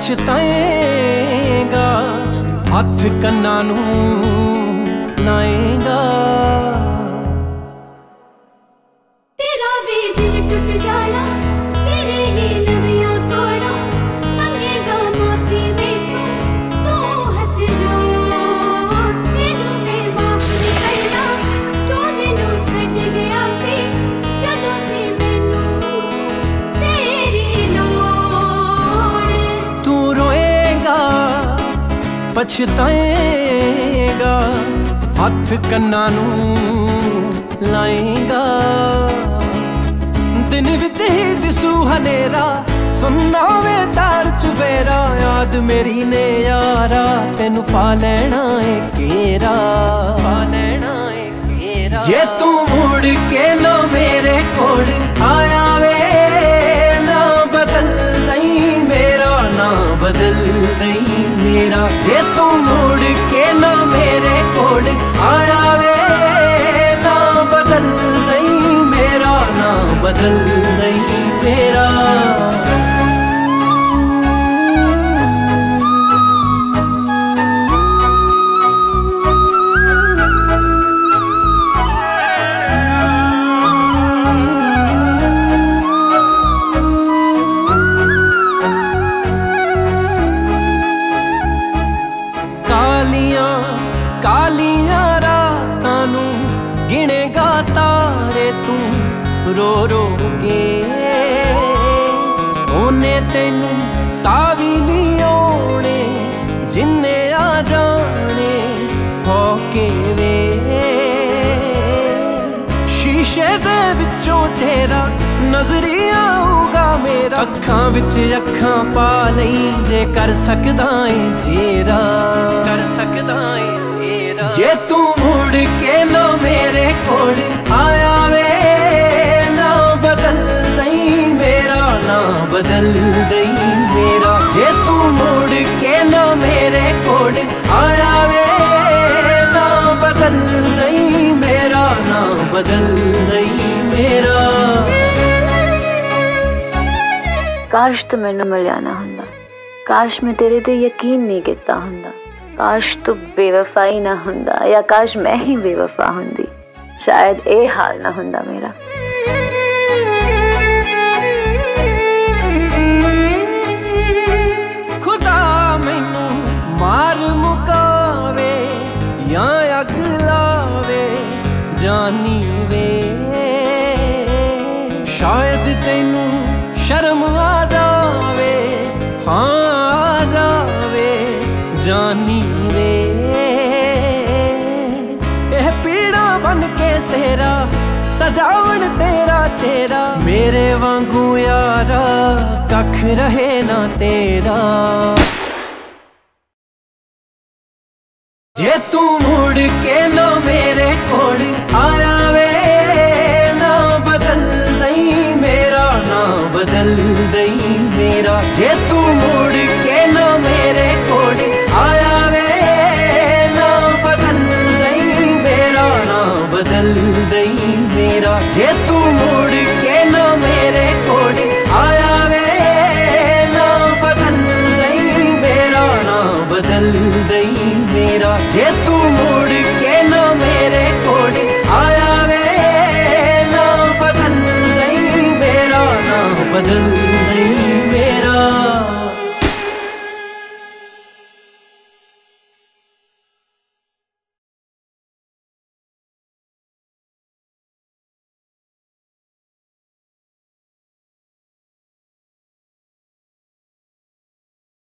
पछताएगा, हथ कन्ना नू लाएगा। तेरा भी दिल टूट जाना, तेरे ही नवियां तोड़ा, मंगेगा माफी मेरे तू हथ जोड़। तेनू मैं माफ नहीं करना, जो मैनू छड्ड गया सी, जदों सी मैनू तेरी लोड़। तू रोएगा, पछताएगा, हथ कन्ना नू लाएगा। दिन विच ही दिसू हनेरा, सुनना वे चार चुफेरा, याद मेरी ने यारा, तेनू पा लेना है केरा, पा लेना है केरा। जे तू मुड़ के ना मेरे कोल आया वे, ना बदल नहीं मेरा, ना बदल नहीं मेरा। जे तू मुड़ के ना मेरे कोल आया वे, ना बदल नहीं मेरा, ना बदल नहीं मेरा। कालियां कालियां रातां नू गिनेगा तारे तू रो रो के, ओने तेनू सावी नहीं आने, जिन्ने आ जाने हो के वे। शीशे दे विचों तेरा नजरी आऊगा मेरा, अखां विच अखां पा लई, जे कर सकदा है तेरा, कर सकदा है तेरा। जे तू मुड़ के ना मेरे कोल आया वे, ना बदल नहीं मेरा, ना बदल नहीं मेरा। जे तू मुड़ के ना मेरे कोल आया वे, ना बदल नहीं मेरा, ना बदल नहीं मेरा। काश तू मैनू मिलिया ना हुंदा, काश मैं तेरे ते यकीन नहीं किता हुंदा, काश तू बेवफा ही ना हुंदा, या काश मैं ही बेवफा हुंदी, शायद ए हाल ना हुंदा मेरा। खुदा मैनू मार मुकावे या अग लावे जानी वे, शायद तेनू शर्म आ जावे, हाँ आ जावे जानी वे। एह पीड़ा बन के सेरा सजावन तेरा चेहरा, मेरे वांगू यारा कख रहे ना तेरा। जे तू मुड़ के ना